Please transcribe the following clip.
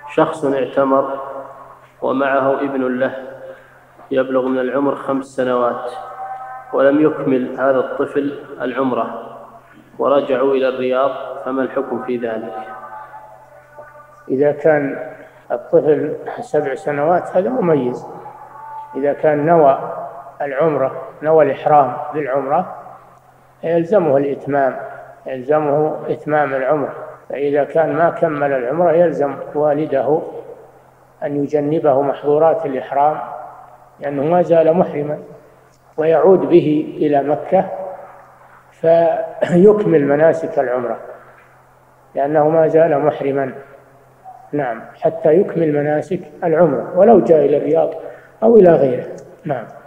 شخص اعتمر ومعه ابن له يبلغ من العمر 5 سنوات، ولم يكمل هذا الطفل العمرة ورجعوا إلى الرياض، فما الحكم في ذلك؟ إذا كان الطفل 7 سنوات هذا مميز. إذا كان نوى العمرة، نوى الإحرام بالعمرة، يلزمه الإتمام، يلزمه إتمام العمرة. فإذا كان ما كمل العمرة يلزم والده أن يجنبه محظورات الإحرام، لأنه ما زال محرما، ويعود به إلى مكة فيكمل مناسك العمرة، لأنه ما زال محرما. نعم، حتى يكمل مناسك العمرة ولو جاء إلى الرياض أو إلى غيره. نعم.